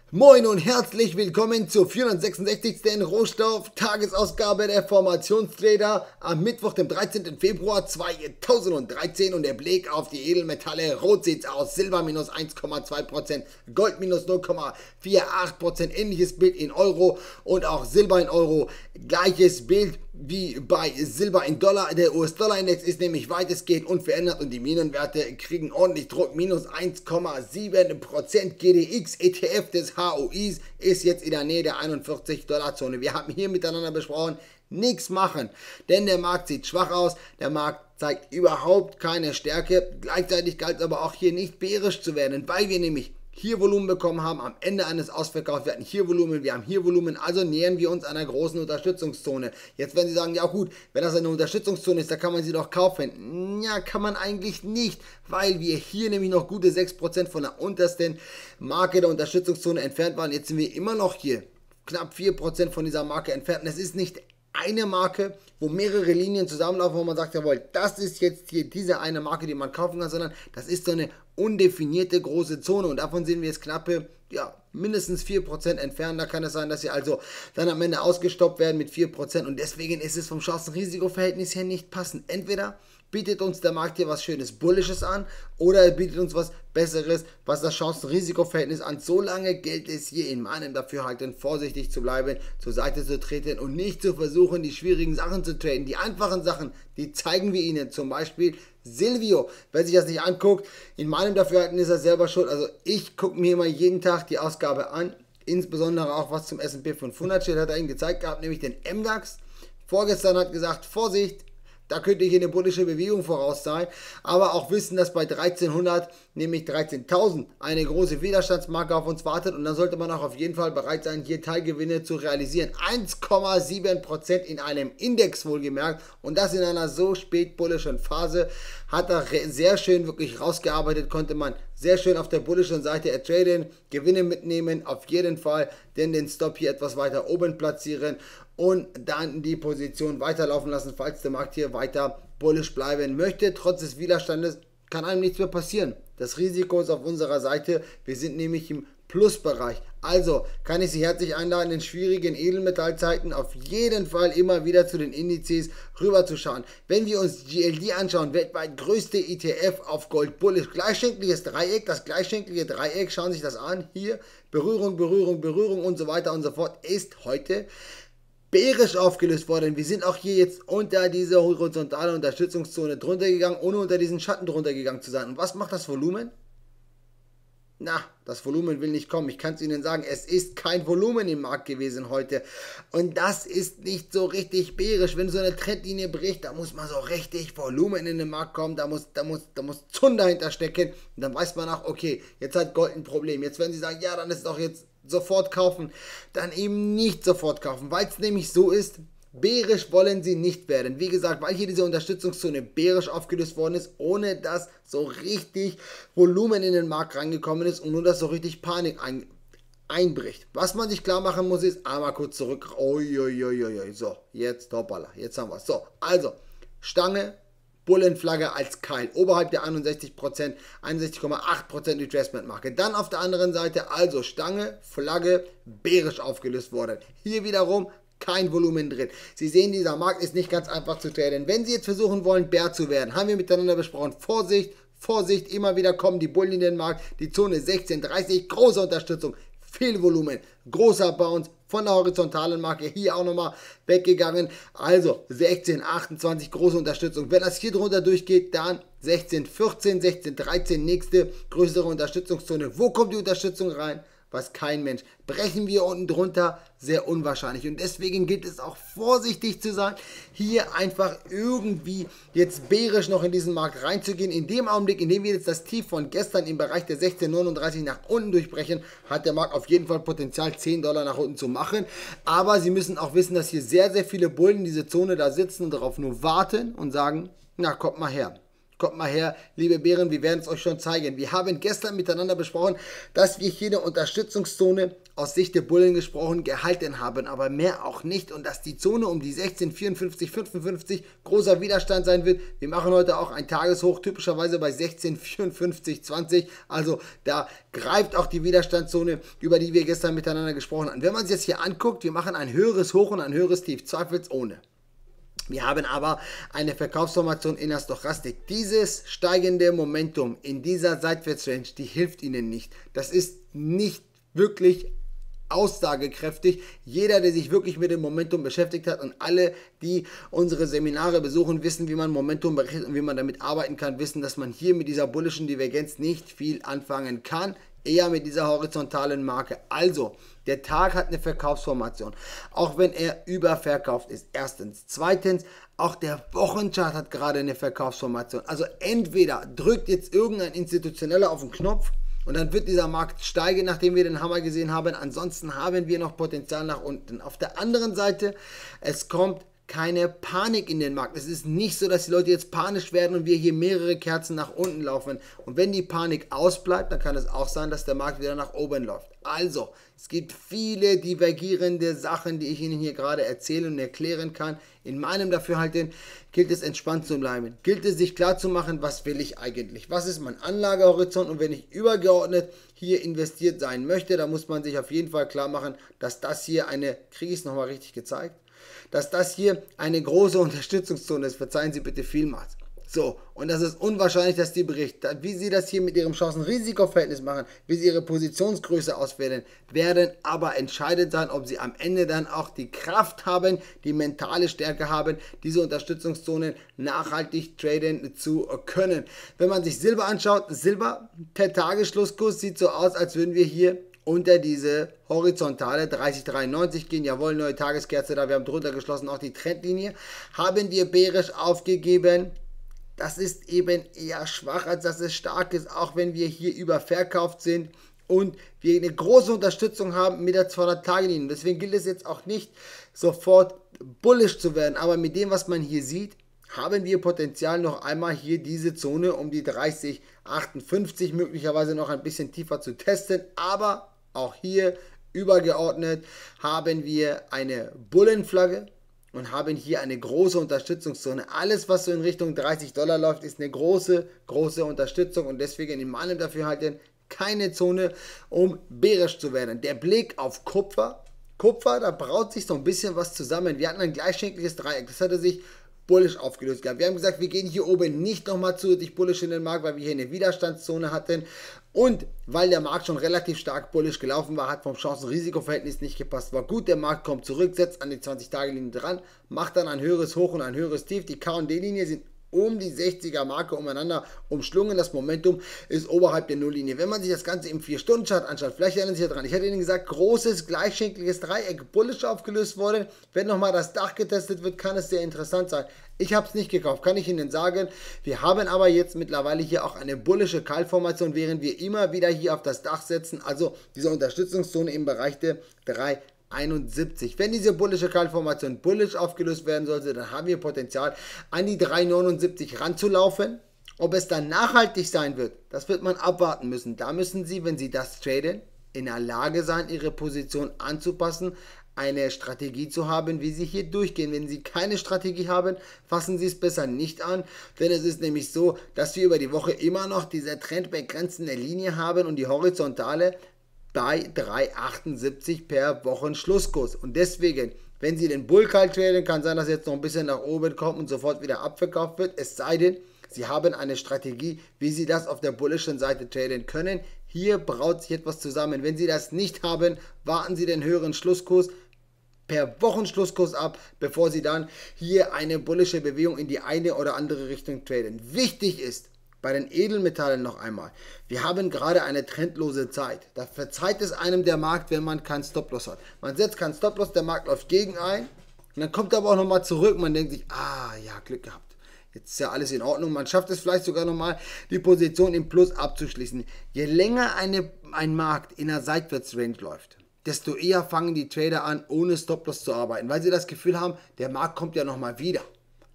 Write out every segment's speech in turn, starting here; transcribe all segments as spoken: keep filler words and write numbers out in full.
Moin und herzlich willkommen zur vierhundertsechsundsechzigsten Rohstoff-Tagesausgabe der Formationstrader am Mittwoch, dem dreizehnten Februar zweitausenddreizehn, und der Blick auf die Edelmetalle. Rot sieht's aus, Silber minus eins Komma zwei Prozent, Gold minus null Komma achtzig Prozent, ähnliches Bild in Euro und auch Silber in Euro, gleiches Bild wie bei Silber in Dollar. Der U S-Dollar-Index ist nämlich weitestgehend unverändert und die Minenwerte kriegen ordentlich Druck, minus eins Komma sieben Prozent. G D X E T F des H U Is ist jetzt in der Nähe der einundvierzig Dollar Zone. Wir haben hier miteinander besprochen, nichts machen, denn der Markt sieht schwach aus, der Markt zeigt überhaupt keine Stärke. Gleichzeitig galt es aber auch hier nicht bärisch zu werden, weil wir nämlich hier Volumen bekommen haben am Ende eines Ausverkaufs. Wir hatten hier Volumen, wir haben hier Volumen, also nähern wir uns einer großen Unterstützungszone. Jetzt werden Sie sagen, ja gut, wenn das eine Unterstützungszone ist, da kann man sie doch kaufen. Ja, kann man eigentlich nicht, weil wir hier nämlich noch gute sechs Prozent von der untersten Marke der Unterstützungszone entfernt waren. Jetzt sind wir immer noch hier knapp vier Prozent von dieser Marke entfernt. Und es ist nicht eine Marke, wo mehrere Linien zusammenlaufen, wo man sagt, jawohl, das ist jetzt hier diese eine Marke, die man kaufen kann, sondern das ist so eine undefinierte große Zone und davon sehen wir jetzt knappe, ja, mindestens vier Prozent entfernt. Da kann es sein, dass sie also dann am Ende ausgestoppt werden mit vier Prozent und deswegen ist es vom Chancen-Risiko-Verhältnis her nicht passend. Entweder bietet uns der Markt hier was Schönes Bullisches an oder er bietet uns was Besseres, was das Chancen-Risiko-Verhältnis an. Solange gilt es hier in meinem Dafürhalten, vorsichtig zu bleiben, zur Seite zu treten und nicht zu versuchen, die schwierigen Sachen zu traden. Die einfachen Sachen, die zeigen wir Ihnen, zum Beispiel Silvio. Wer sich das nicht anguckt, in meinem Dafürhalten ist er selber schuld. Also ich gucke mir immer jeden Tag die Ausgabe an, insbesondere auch was zum S und P fünfhundert steht, hat er Ihnen gezeigt gehabt, nämlich den M DAX. Vorgestern hat gesagt, Vorsicht, da könnte hier eine bullische Bewegung voraus sein, aber auch wissen, dass bei dreizehnhundert, nämlich dreizehntausend, eine große Widerstandsmarke auf uns wartet und dann sollte man auch auf jeden Fall bereit sein, hier Teilgewinne zu realisieren. eins Komma sieben Prozent in einem Index wohlgemerkt und das in einer so spät bullischen Phase hat er sehr schön wirklich rausgearbeitet, konnte man sehr schön auf der bullischen Seite ertraden, Gewinne mitnehmen, auf jeden Fall, denn den Stop hier etwas weiter oben platzieren und dann die Position weiterlaufen lassen, falls der Markt hier weiter bullisch bleiben möchte. Trotz des Widerstandes kann einem nichts mehr passieren. Das Risiko ist auf unserer Seite, wir sind nämlich im Plusbereich. Also kann ich Sie herzlich einladen, in schwierigen Edelmetallzeiten auf jeden Fall immer wieder zu den Indizes rüberzuschauen. Wenn wir uns G L D anschauen, weltweit größte E T F auf Gold bullisch, gleichschenkliches Dreieck, das gleichschenkliche Dreieck, schauen Sie sich das an, hier Berührung, Berührung, Berührung und so weiter und so fort, ist heute bärisch aufgelöst worden. Wir sind auch hier jetzt unter dieser horizontalen Unterstützungszone drunter gegangen, ohne unter diesen Schatten drunter gegangen zu sein. Und was macht das Volumen? Na, das Volumen will nicht kommen. Ich kann es Ihnen sagen, es ist kein Volumen im Markt gewesen heute. Und das ist nicht so richtig bärisch. Wenn so eine Trendlinie bricht, da muss man so richtig Volumen in den Markt kommen. Da muss, da muss, da muss Zund dahinter stecken. Und dann weiß man auch, okay, jetzt hat Gold ein Problem. Jetzt werden Sie sagen, ja, dann ist doch jetzt sofort kaufen. Dann eben nicht sofort kaufen, weil es nämlich so ist, bärisch wollen Sie nicht werden. Wie gesagt, weil hier diese Unterstützungszone bärisch aufgelöst worden ist, ohne dass so richtig Volumen in den Markt reingekommen ist und nur, dass so richtig Panik ein, einbricht. Was man sich klar machen muss, ist, einmal kurz zurück. Uiuiuiui. So, jetzt, hoppala, jetzt haben wir es. So, also, Stange, Bullenflagge als Keil, oberhalb der einundsechzig Prozent, einundsechzig Komma acht Prozent Retracement-Marke. Dann auf der anderen Seite, also Stange, Flagge, bärisch aufgelöst worden. Hier wiederum kein Volumen drin. Sie sehen, dieser Markt ist nicht ganz einfach zu traden. Wenn Sie jetzt versuchen wollen, Bär zu werden, haben wir miteinander besprochen, Vorsicht, Vorsicht, immer wieder kommen die Bullen in den Markt, die Zone sechzehn dreißig, große Unterstützung, viel Volumen, großer Bounce von der horizontalen Marke, hier auch nochmal weggegangen, also sechzehn achtundzwanzig, große Unterstützung. Wenn das hier drunter durchgeht, dann sechzehn vierzehn, sechzehn dreizehn, nächste größere Unterstützungszone. Wo kommt die Unterstützung rein? Was kein Mensch. Brechen wir unten drunter? Sehr unwahrscheinlich. Und deswegen gilt es auch vorsichtig zu sein, hier einfach irgendwie jetzt bärisch noch in diesen Markt reinzugehen. In dem Augenblick, in dem wir jetzt das Tief von gestern im Bereich der sechzehn neununddreißig nach unten durchbrechen, hat der Markt auf jeden Fall Potenzial, zehn Dollar nach unten zu machen. Aber Sie müssen auch wissen, dass hier sehr, sehr viele Bullen in diese Zone da sitzen und darauf nur warten und sagen, na, kommt mal her. Kommt mal her, liebe Bären, wir werden es euch schon zeigen. Wir haben gestern miteinander besprochen, dass wir hier eine Unterstützungszone aus Sicht der Bullen gesprochen gehalten haben, aber mehr auch nicht, und dass die Zone um die sechzehn vierundfünfzig fünfundfünfzig großer Widerstand sein wird. Wir machen heute auch ein Tageshoch, typischerweise bei sechzehn vierundfünfzig zwanzig, also da greift auch die Widerstandszone, über die wir gestern miteinander gesprochen haben. Wenn man sich jetzt hier anguckt, wir machen ein höheres Hoch und ein höheres Tief, zweifelsohne. Wir haben aber eine Verkaufsformation in der Stochastik. Dieses steigende Momentum in dieser Seitwärtsrange, die hilft Ihnen nicht. Das ist nicht wirklich aussagekräftig. Jeder, der sich wirklich mit dem Momentum beschäftigt hat, und alle, die unsere Seminare besuchen, wissen, wie man Momentum berechnet und wie man damit arbeiten kann, wissen, dass man hier mit dieser bullischen Divergenz nicht viel anfangen kann. Eher mit dieser horizontalen Marke. Also, der Tag hat eine Verkaufsformation, auch wenn er überverkauft ist. Erstens. Zweitens, auch der Wochenchart hat gerade eine Verkaufsformation. Also entweder drückt jetzt irgendein Institutioneller auf den Knopf und dann wird dieser Markt steigen, nachdem wir den Hammer gesehen haben. Ansonsten haben wir noch Potenzial nach unten. Auf der anderen Seite, es kommt keine Panik in den Markt. Es ist nicht so, dass die Leute jetzt panisch werden und wir hier mehrere Kerzen nach unten laufen. Und wenn die Panik ausbleibt, dann kann es auch sein, dass der Markt wieder nach oben läuft. Also, es gibt viele divergierende Sachen, die ich Ihnen hier gerade erzählen und erklären kann. In meinem Dafürhalten gilt es, entspannt zu bleiben. Gilt es, sich klar zu machen, was will ich eigentlich? Was ist mein Anlagehorizont? Und wenn ich übergeordnet hier investiert sein möchte, dann muss man sich auf jeden Fall klar machen, dass das hier eine, kriege ich es nochmal richtig gezeigt? Dass das hier eine große Unterstützungszone ist. Verzeihen Sie bitte vielmals. So, und das ist unwahrscheinlich, dass die Bericht, wie Sie das hier mit Ihrem Chancen-Risiko-Verhältnis machen, wie Sie Ihre Positionsgröße auswählen, werden aber entscheidend sein, ob Sie am Ende dann auch die Kraft haben, die mentale Stärke haben, diese Unterstützungszonen nachhaltig traden zu können. Wenn man sich Silber anschaut, Silber per Tagesschlusskurs sieht so aus, als würden wir hier unter diese horizontale dreißig dreiundneunzig gehen. Jawohl, neue Tageskerze da, wir haben drunter geschlossen, auch die Trendlinie. Haben wir bärisch aufgegeben. Das ist eben eher schwach, als dass es stark ist, auch wenn wir hier überverkauft sind und wir eine große Unterstützung haben mit der zweihundert-Tage-Linie. Deswegen gilt es jetzt auch nicht sofort bullish zu werden, aber mit dem, was man hier sieht, haben wir Potenzial, noch einmal hier diese Zone um die dreißig achtundfünfzig möglicherweise noch ein bisschen tiefer zu testen, aber auch hier übergeordnet haben wir eine Bullenflagge und haben hier eine große Unterstützungszone. Alles, was so in Richtung dreißig Dollar läuft, ist eine große, große Unterstützung und deswegen in meinem Dafürhalten keine Zone, um bärisch zu werden. Der Blick auf Kupfer, Kupfer, da braut sich so ein bisschen was zusammen. Wir hatten ein gleichschenkliches Dreieck, das hatte sich bullish aufgelöst gehabt. Wir haben gesagt, wir gehen hier oben nicht nochmal zusätzlich bullish in den Markt, weil wir hier eine Widerstandszone hatten und weil der Markt schon relativ stark bullish gelaufen war, hat vom Chancen-Risiko-Verhältnis nicht gepasst. War gut, der Markt kommt zurück, setzt an die zwanzig-Tage-Linie dran, macht dann ein höheres Hoch und ein höheres Tief. Die K und D-Linie sind um die sechziger Marke umeinander umschlungen. Das Momentum ist oberhalb der Nulllinie. Wenn man sich das Ganze im vier Stunden Chart anschaut, vielleicht erinnern Sie sich daran, ich hatte Ihnen gesagt, großes, gleichschenkliges Dreieck, bullish aufgelöst worden. Wenn nochmal das Dach getestet wird, kann es sehr interessant sein. Ich habe es nicht gekauft, kann ich Ihnen sagen. Wir haben aber jetzt mittlerweile hier auch eine bullische Kaltformation, während wir immer wieder hier auf das Dach setzen. Also diese Unterstützungszone im Bereich der drei einundsiebzig. Wenn diese bullische Kaltformation bullish aufgelöst werden sollte, dann haben wir Potenzial, an die drei neunundsiebzig ranzulaufen. Ob es dann nachhaltig sein wird, das wird man abwarten müssen. Da müssen Sie, wenn Sie das traden, in der Lage sein, Ihre Position anzupassen, eine Strategie zu haben, wie Sie hier durchgehen. Wenn Sie keine Strategie haben, fassen Sie es besser nicht an, denn es ist nämlich so, dass wir über die Woche immer noch diese trendbegrenzende Linie haben und die horizontale bei drei achtundsiebzig per Wochenschlusskurs. Und deswegen, wenn Sie den Bull kalt traden, kann sein, dass jetzt noch ein bisschen nach oben kommt und sofort wieder abverkauft wird. Es sei denn, Sie haben eine Strategie, wie Sie das auf der bullischen Seite traden können. Hier braut sich etwas zusammen. Wenn Sie das nicht haben, warten Sie den höheren Schlusskurs per Wochenschlusskurs ab, bevor Sie dann hier eine bullische Bewegung in die eine oder andere Richtung traden. Wichtig ist, bei den Edelmetallen noch einmal. Wir haben gerade eine trendlose Zeit. Da verzeiht es einem der Markt, wenn man keinen Stop-Loss hat. Man setzt keinen Stop-Loss, der Markt läuft gegen ein und dann kommt er aber auch nochmal zurück. Man denkt sich, ah ja, Glück gehabt. Jetzt ist ja alles in Ordnung. Man schafft es vielleicht sogar nochmal, die Position im Plus abzuschließen. Je länger eine, ein Markt in einer Seitwärtsrange läuft, desto eher fangen die Trader an, ohne Stop-Loss zu arbeiten, weil sie das Gefühl haben, der Markt kommt ja nochmal wieder.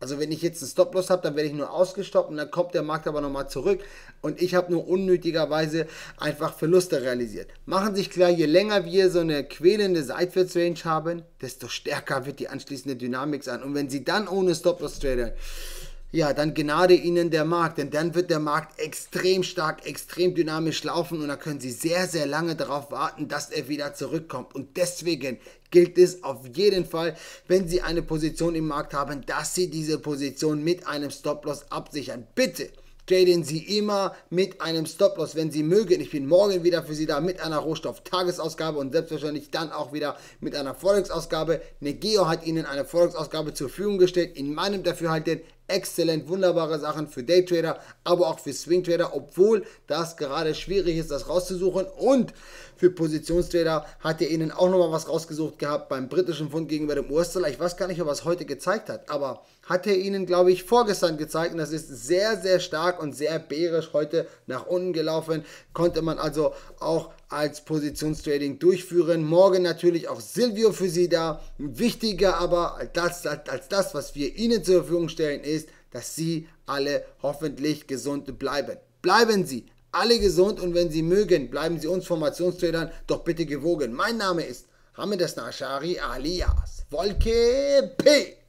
Also wenn ich jetzt einen Stop-Loss habe, dann werde ich nur ausgestoppt und dann kommt der Markt aber nochmal zurück und ich habe nur unnötigerweise einfach Verluste realisiert. Machen sich klar, je länger wir so eine quälende Seitwärtsrange haben, desto stärker wird die anschließende Dynamik sein. Und wenn Sie dann ohne Stop-Loss traden, ja, dann gnade Ihnen der Markt, denn dann wird der Markt extrem stark, extrem dynamisch laufen und dann können Sie sehr, sehr lange darauf warten, dass er wieder zurückkommt. Und deswegen gilt es auf jeden Fall, wenn Sie eine Position im Markt haben, dass Sie diese Position mit einem Stop-Loss absichern. Bitte traden Sie immer mit einem Stop-Loss, wenn Sie mögen. Ich bin morgen wieder für Sie da mit einer Rohstoff-Tagesausgabe und selbstverständlich dann auch wieder mit einer Forex-Ausgabe. Negeo hat Ihnen eine Forex-Ausgabe zur Verfügung gestellt. In meinem Dafürhalten exzellent, wunderbare Sachen für Daytrader, aber auch für Swing-Trader, obwohl das gerade schwierig ist, das rauszusuchen. Und für Positionstrader hat er Ihnen auch nochmal was rausgesucht gehabt beim britischen Pfund gegenüber dem U S-Dollar. Ich weiß gar nicht, ob er es heute gezeigt hat, aber hat er Ihnen, glaube ich, vorgestern gezeigt. Und das ist sehr, sehr stark und sehr bärisch heute nach unten gelaufen. Konnte man also auch als Positionstrading durchführen. Morgen natürlich auch Silvio für Sie da. Wichtiger aber als das, als das, was wir Ihnen zur Verfügung stellen, ist, dass Sie alle hoffentlich gesund bleiben. Bleiben Sie alle gesund und wenn Sie mögen, bleiben Sie uns Formationstradern doch bitte gewogen. Mein Name ist Hamid Asnashari alias Wolke P.